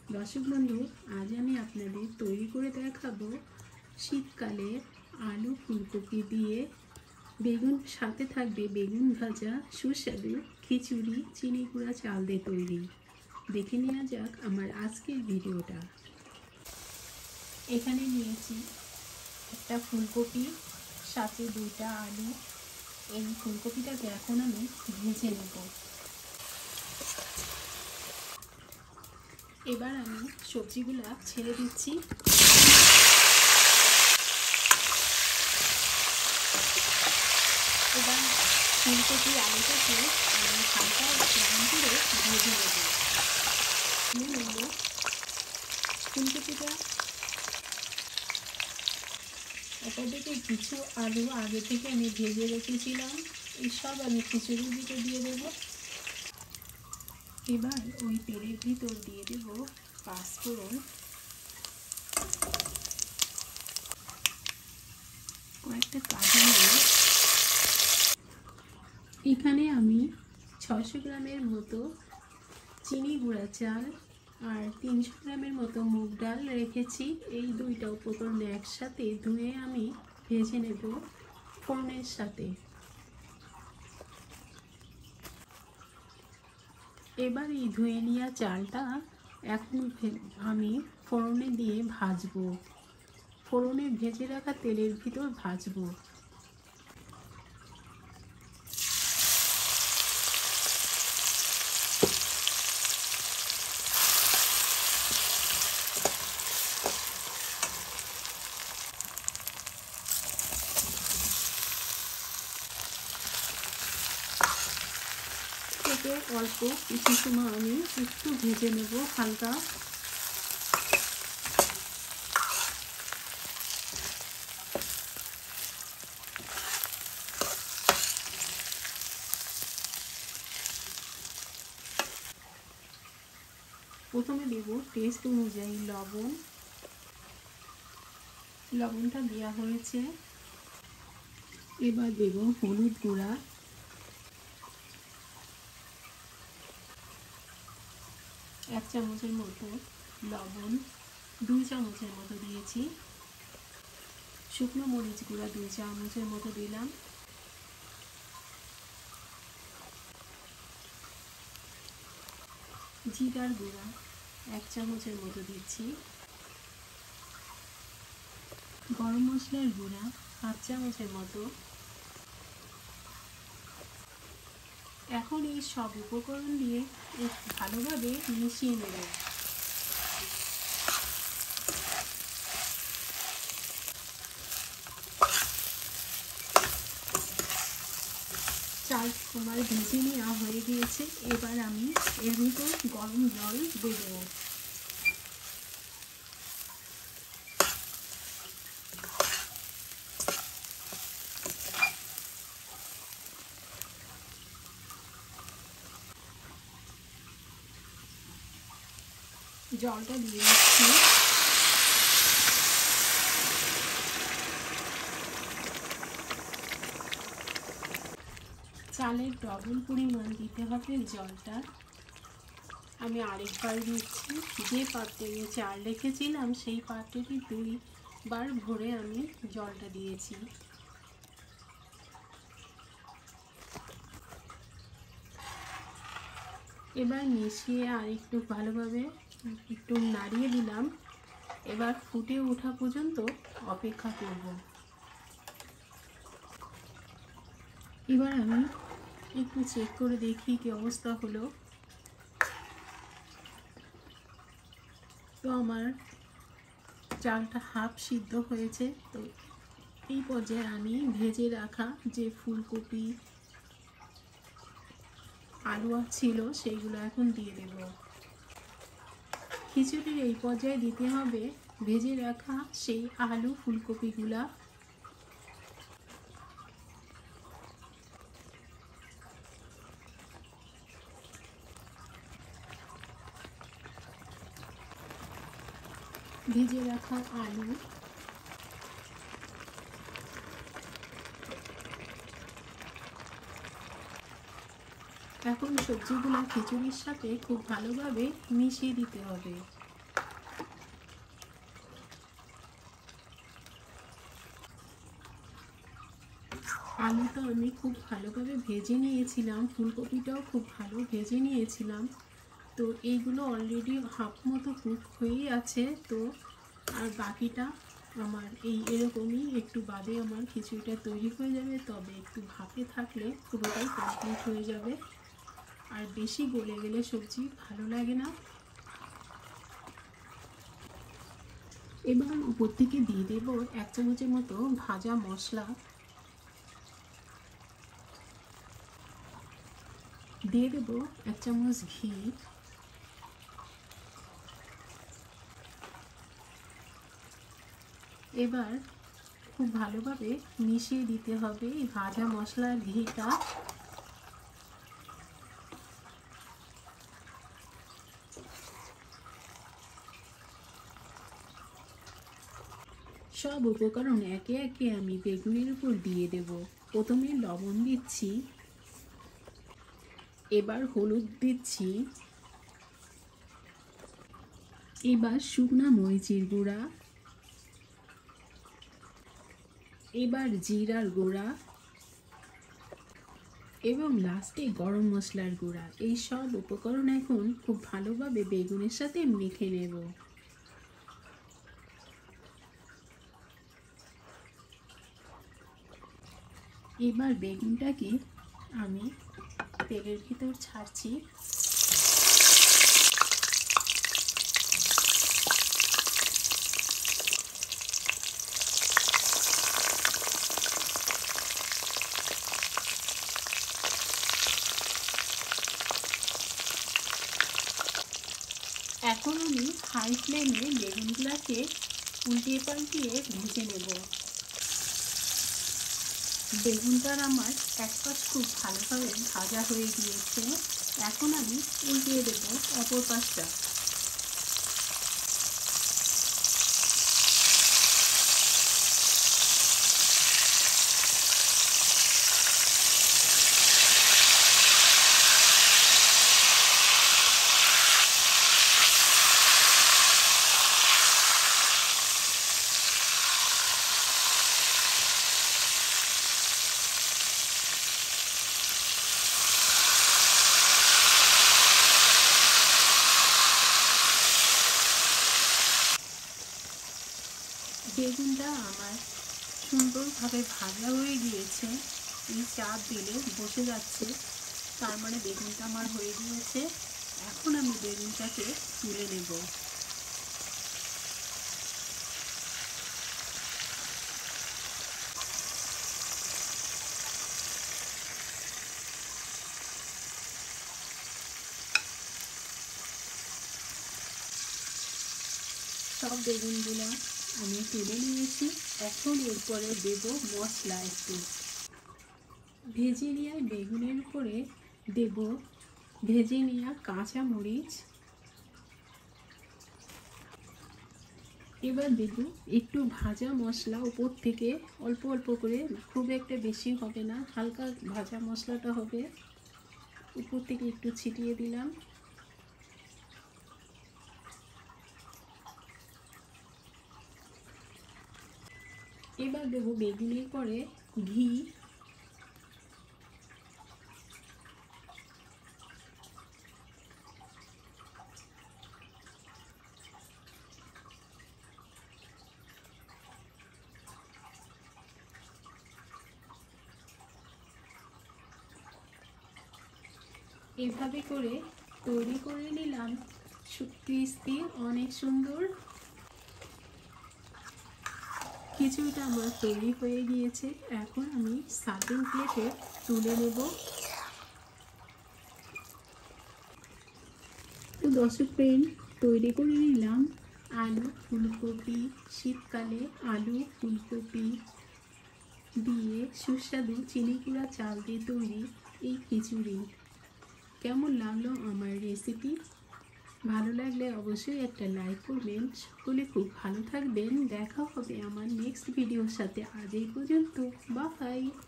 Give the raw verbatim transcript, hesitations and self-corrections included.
দর্শক বন্ধু, আজ আমি আপনাদের তৈরি করে দেখাবো শীতকালে আলু ফুলকপি দিয়ে বেগুন, সাথে থাকবে বেগুন ভাজা, সুস্বাদু খিচুড়ি চিনি গুঁড়া চাল দিয়ে তৈরি। দেখে নেওয়া যাক আমার আজকের ভিডিওটা। এখানে নিয়েছি একটা ফুলকপি, সাথে দুইটা আলু। এই ফুলকপিটাকে এখন আমি ভেজে নেব। এবার আমি সবজিগুলো ছেড়ে দিচ্ছি। এবার ফুলকপি আলুটাকে আমি হালকা ব্রাউন করে ভেজে নেব। নিয়ে নেব ফুলকপিটা। অপরদিকে কিছু আলু আগে থেকে আমি ভেজে রেখেছিলাম, এই সব আমি খিচুড়ির ভিতর দিয়ে দেব। এবার ওই তেলের ভিতর দিয়ে দেব পাঁচফোড়ন, কয়েকটা কাঁচা মরিচ। এখানে আমি ছয়শো গ্রামের মতো চিনি গুঁড়া চাল আর তিনশো গ্রামের মতো মুগ ডাল রেখেছি। এই দুইটা উপকরণ একসাথে ধুয়ে আমি ভেজে নেব ফোড়নের সাথে। এবার এই ধুয়ে নেওয়া চালটা এখন আমি ফোড়নে দিয়ে ভাজবো। ফোড়নে ভেজে রাখা তেলের ভিতর ভাজবো। থেকে অল্প কিছু সময় আমি একটু ভেজে নেব হালকা। প্রথমে দেব টেস্ট অনুযায়ী লবণ। লবণটা দেওয়া হয়েছে। এবার দেব হলুদ গুঁড়া, এক চামচের মতো লবণ, দুই চামচের মতো দিয়েছি। শুকনো মরিচ গুঁড়া দুই চামচের মতো দিলাম। জিরার গুঁড়া এক চামচের মতো দিচ্ছি। গরম মশলার গুঁড়া হাফ চামচের মতো। এখন এই সব উপকরণ দিয়ে ভালোভাবে মিশিয়ে নেব। চাল আমার ভেজে নেওয়া হয়ে গিয়েছে। এবার আমি এর ভিতর গরম জল দেব। জলটা দিয়ে দিচ্ছি। চালের ডবল পরিমাণ দিতে হবে জলটা। আমি আরেকবার দিচ্ছি। যে পাত্রে চাল রেখেছিলাম সেই পাত্রটি দুইবার ভরে আমি জলটা দিয়েছি। এবার মিশিয়ে আর একটু ভালোভাবে একটু নাড়িয়ে দিলাম। এবার ফুটে ওঠা পর্যন্ত অপেক্ষা করব। এবার আমি একটু চেক করে দেখি কি অবস্থা হলো। তো আমার চালটা হাফ সিদ্ধ হয়েছে। তো এই পর্যায়ে আমি ভেজে রাখা যে ফুলকপি আলু ছিল সেইগুলো এখন দিয়ে দেব। খিচুড়ির এই পর্যায়ে দিতে হবে ভেজে রাখা সেই আলু ফুলকপিগুলা। ভেজে রাখা আলু এখন সবজিগুলো খিচুড়ির সাথে খুব ভালোভাবে মিশিয়ে দিতে হবে। আলুটা আমি খুব ভালোভাবে ভেজে নিয়েছিলাম, ফুলকপিটাও খুব ভালো ভেজে নিয়েছিলাম। তো এইগুলো অলরেডি হাফ মতো কুক হয়েই আছে। তো আর বাকিটা আমার এই এরকমই একটু বাদে আমার খিচুড়িটা তৈরি হয়ে যাবে। তবে একটু ভাপে থাকলে পুরোটাই কমপ্লিট হয়ে যাবে, আর বেশি গলে গেলে সবজি ভালো লাগে না। এবার উপর থেকে দিয়ে দেবো এক চামচের মতো ভাজা মশলা, দিয়ে দেবো এক চামচ ঘি, এবার খুব ভালোভাবে মিশিয়ে দিতে হবে এই ভাজা মশলার ঘিটা। সব উপকরণ একে একে আমি বেগুনের উপর দিয়ে দেব। প্রথমে লবণ দিচ্ছি, এবার হলুদ দিচ্ছি, এবার শুকনা মরিচের গুঁড়া, এবার জিরার গুঁড়া এবং লাস্টে গরম মশলার গুঁড়া। এই সব উপকরণ এখন খুব ভালোভাবে বেগুনের সাথে মেখে নেব। এবার বেগুনটাকে আমি তেলের ভিতর ছাড়ছি। এখন আমি হাই ফ্লেমে বেগুনগুলোকে উল্টিয়ে পাল্টিয়ে ভেজে নেব। বেগুনটার আমার এক পাশ খুব ভালোভাবে ভাজা হয়ে গিয়েছে। এখন আমি উল্টিয়ে দেব অপর পাশটা। বেগুনটা আমার সুন্দরভাবে ভাজা হয়ে গিয়েছে। এই চাপ দিলে বসে যাচ্ছে, তার মানে বেগুনটা আমার হয়ে গিয়েছে। এখন আমি বেগুনটাকে তুলে নেব। সব বেগুনগুলো আমি তুলে নিয়েছি। এখন এরপরে দেব মশলা একটু। ভেজে নেওয়া বেগুনের উপরে দেব ভেজে নেওয়া কাঁচা মরিচ, এবার দেব একটু ভাজা মশলা উপর থেকে, অল্প অল্প করে, খুব একটা বেশি হবে না, হালকা ভাজা মশলাটা হবে। উপর থেকে একটু ছিটিয়ে দিলাম। এবার দেবো বেগুনের পরে ঘি, এভাবে করে তৈরি করে নিলাম ক্রিস্পি অনেক সুন্দর খিচুড়িটা আমার তৈরি হয়ে গিয়েছে। এখন আমি সার্ভিং প্লেটে তুলে নেব। তো দর্শক ফ্রেন্ড, তৈরি করে নিলাম আলু ফুলকপি, শীতকালে আলু ফুলকপি দিয়ে সুস্বাদু চিনি গুঁড়া চাল দিয়ে তৈরি এই খিচুড়ি। কেমন লাগলো আমার রেসিপি? ভালো লাগলে অবশ্যই একটা লাইক করবেন। সকলে খুব ভালো থাকবেন। দেখা হবে আমার নেক্সট ভিডিওর সাথে। আজ এই পর্যন্ত, বাই।